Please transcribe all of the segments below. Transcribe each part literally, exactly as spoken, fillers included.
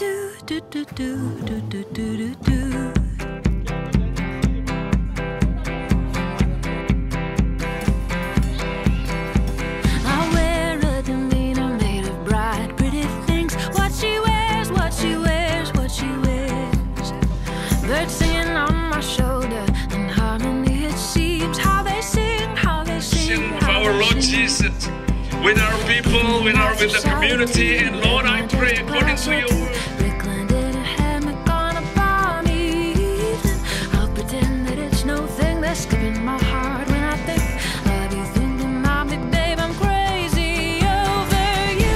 do do do do do do do do. I wear a demeanor made of bright, pretty things. What she wears, what she wears, what she wears. Birds singing on my shoulder, in harmony it seems. How they sing, how they sing. Of our Lord Jesus, with our people, with our with the community, and Lord, I pray according to your word. Skipping my heart when I think of you, thinking about me, babe, I'm crazy over you.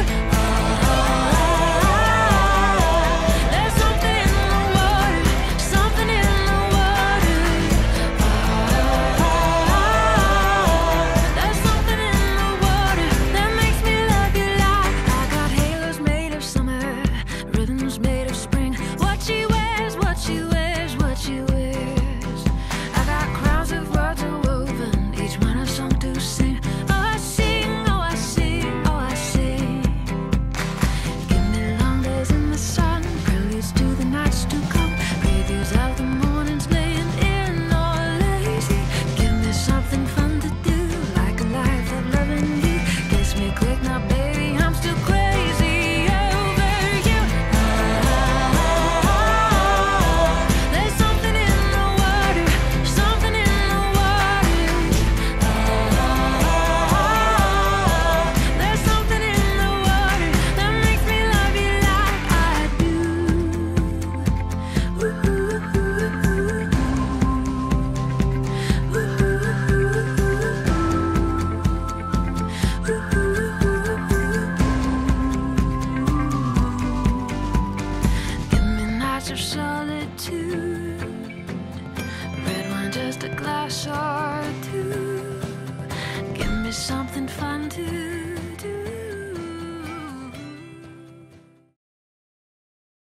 Oh, there's something in the water, something in the water. Oh, there's something in the water that makes me love you like I got halos made of summer, ribbons made of spring. What she wears, what she wears, what she wears. I got crowns of words are woven, each one a song to sing. Oh, I sing, oh, I sing, oh, I sing. Give me long days in the sun, preludes to the nights to come, previews of the mornings laying in or lazy. Give me something fun to do, like a life of loving you. Kiss me quick now, baby, I'm still crazy over you. Oh, there's something in the water, something in the water. Oh, there's something in the water that makes me love you like I do. Ooh, ooh, ooh, Give me nights of solitude, red wine, just a glass or two. Give me something fun to